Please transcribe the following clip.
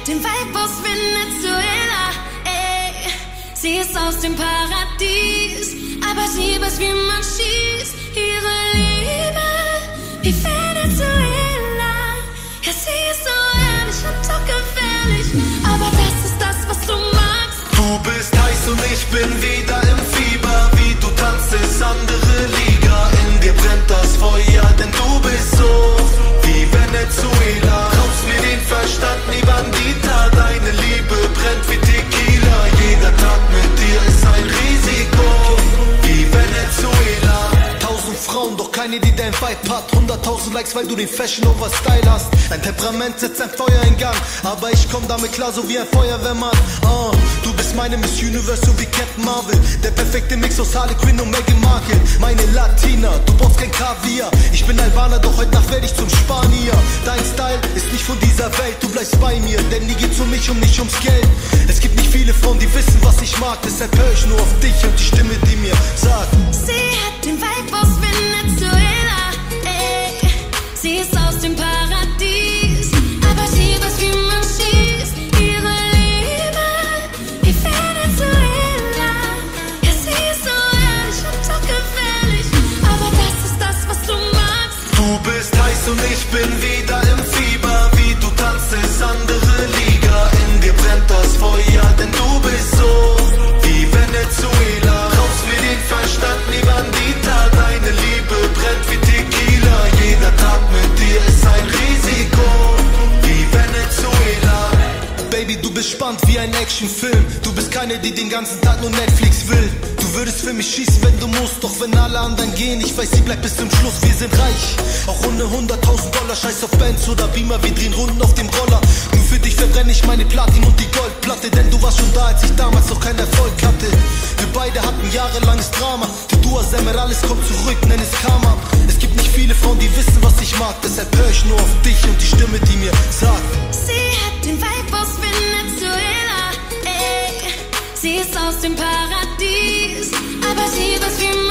hat den Vibe aus Venezuela, ey. Sie ist aus dem Paradies, aber sie weiß, wie man schießt. Ihre Liebe wie Venezuela. Ja, sie ist so ehrlich und so gefährlich, aber das ist das, was du magst. Du bist heiß und ich bin wieder im Fieber. Wie du tanzt, ist andere Liga. In dir brennt das Feuer, denn du bist so wie Venezuela. Raubst mir den Verstand, nie Bandita. Deine Liebe brennt wie Tequila. Jeder Tag mit dir ist ein Risiko, wie Venezuela. 1000 Frauen, doch keine, die dein Vibe hat. 100.000 Likes, weil du den Fashion over Style hast. Dein Temperament setzt ein Feuer in Gang, aber ich komm damit klar, so wie ein Feuerwehrmann. Du bist meine Miss Universe, so wie Captain Marvel. Der perfekte Mix aus Harley Quinn und Meghan Markle. Meine Latina, du brauchst kein Kaviar. Ich bin Albaner, doch heute Nacht werde ich zum Spanier. Dein Style ist nicht von dieser Welt, du bleibst bei mir, denn nie geht's um mich und nicht ums Geld. Es gibt nicht viele Frauen, die wissen, was ich mag, deshalb hör ich nur auf dich und die Stimme, die mir sagt: Sie hat den Vibe aus Venezuela, ey. Sie ist aus dem Paradies, aber sie weiß, wie man schießt. Ihre Liebe wie Venezuela. Ja, sie ist so ehrlich und so gefährlich, aber das ist das, was du magst. Du bist heiß und ich bin wieder im Fieber. Wie du tanzt, ist andere Liga. In dir brennt das Feuer, denn du bist so wie Venezuela. Raubst mir den Verstand, nie Bandita. Deine Liebe brennt wie Tequila. Jeder Tag mit dir ist ein Risiko, wie Venezuela. Baby, du bist spannend wie ein Actionfilm. Du bist keine, die den ganzen Tag nur Netflix will. Du würdest für mich schießen, wenn du musst, doch wenn alle anderen gehen, ich weiß, sie bleibt bis zum Schluss. Wir sind reich, auch ohne 100.000 Dollar. Scheiß auf Benz oder Beamer, wir drehen Runden auf dem Roller. Nur für dich verbrenne ich meine Platin und die Goldplatte, denn du warst schon da, als ich damals noch keinen Erfolg hatte. Wir beide hatten jahrelanges Drama. Die Dua Semmer, alles kommt zurück, nenn es Karma. Es gibt nicht viele Frauen, die wissen, was ich mag, deshalb hör ich nur auf dich und die Stimme, die mir sagt: Sie hat den Vibe aus Venezuela, ey. Sie ist aus dem Paradies, aber sie weiß, wie